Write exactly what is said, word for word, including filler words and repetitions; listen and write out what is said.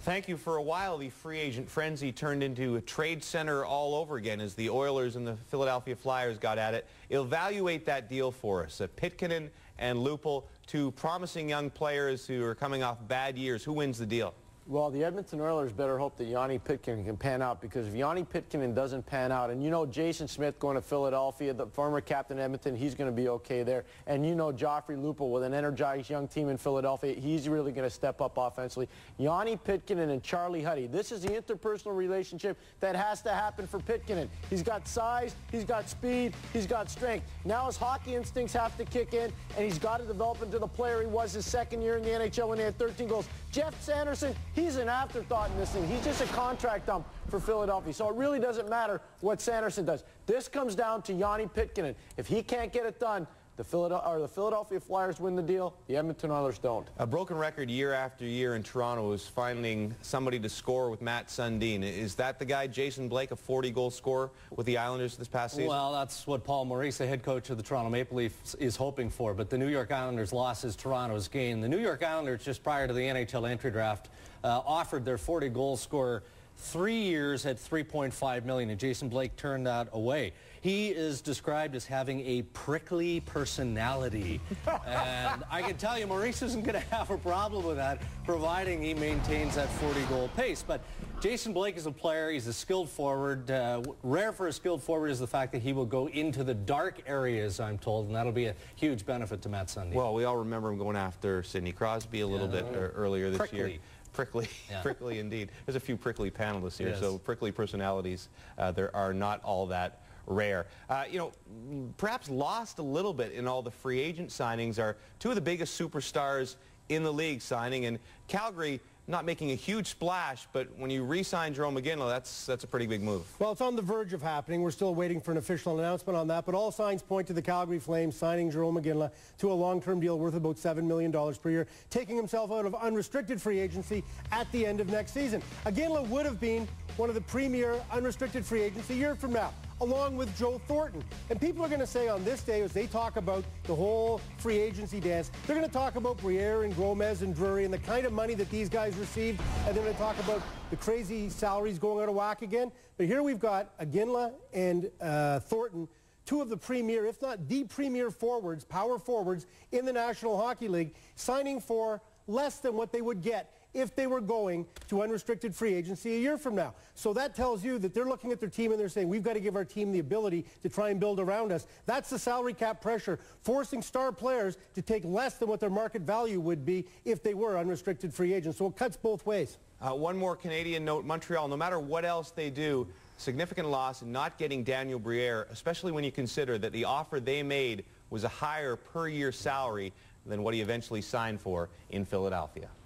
Thank you. For a while, the free agent frenzy turned into a trade center all over again as the Oilers and the Philadelphia Flyers got at it. Evaluate that deal for us. Uh, Pitkanen and Lupul, two promising young players who are coming off bad years. Who wins the deal? Well, the Edmonton Oilers better hope that Yanni Pitkanen can pan out, because if Yanni Pitkanen doesn't pan out, and you know Jason Smith going to Philadelphia, the former captain of Edmonton, he's going to be okay there. And you know Joffrey Lupul with an energized young team in Philadelphia, he's really going to step up offensively. Yanni Pitkanen and Charlie Huddy, this is the interpersonal relationship that has to happen for Pitkanen. He's got size, he's got speed, he's got strength. Now his hockey instincts have to kick in, and he's got to develop into the player he was his second year in the N H L when he had thirteen goals. Jeff Sanderson, he's an afterthought in this thing. He's just a contract dump for Philadelphia. So it really doesn't matter what Sanderson does. This comes down to Yanni Pitkanen. If he can't get it done, the Philadelphia, or the Philadelphia Flyers win the deal, the Edmonton Oilers don't. A broken record year after year in Toronto is finding somebody to score with Matt Sundin. Is that the guy, Jason Blake, a forty goal scorer with the Islanders this past season? Well, that's what Paul Maurice, the head coach of the Toronto Maple Leafs, is hoping for. But the New York Islanders' loss is Toronto's gain. The New York Islanders, just prior to the N H L entry draft, uh, offered their forty goal scorer three years at three point five million dollars, and Jason Blake turned that away. He is described as having a prickly personality, and I can tell you Maurice isn't going to have a problem with that, providing he maintains that forty goal pace. But Jason Blake is a player, he's a skilled forward. Uh, rare for a skilled forward is the fact that he will go into the dark areas, I'm told, and that'll be a huge benefit to Matt Sundin. Well, we all remember him going after Sidney Crosby a little yeah, bit uh, earlier this prickly. year. Prickly, yeah. Prickly indeed. There's a few prickly panelists here, yes. so prickly personalities, uh, there are not all that rare. Uh, you know, perhaps lost a little bit in all the free agent signings are two of the biggest superstars in the league signing, and Calgary not making a huge splash, but when you re-sign Jarome Iginla, that's that's a pretty big move. Well, it's on the verge of happening. We're still waiting for an official announcement on that, but all signs point to the Calgary Flames signing Jarome Iginla to a long-term deal worth about seven million dollars per year, taking himself out of unrestricted free agency at the end of next season. Iginla would have been one of the premier unrestricted free agents a year from now, along with Joe Thornton. And people are going to say on this day, as they talk about the whole free agency dance, they're going to talk about Briere and Gomez and Drury and the kind of money that these guys received, and they're going to talk about the crazy salaries going out of whack again. But here we've got Iginla and uh, Thornton, two of the premier, if not the premier forwards, power forwards in the National Hockey League, signing for less than what they would get if they were going to unrestricted free agency a year from now. So that tells you that they're looking at their team and they're saying, we've got to give our team the ability to try and build around us. That's the salary cap pressure, forcing star players to take less than what their market value would be if they were unrestricted free agents. So it cuts both ways. Uh, one more Canadian note, Montreal, no matter what else they do, significant loss in not getting Daniel Briere, especially when you consider that the offer they made was a higher per year salary than what he eventually signed for in Philadelphia.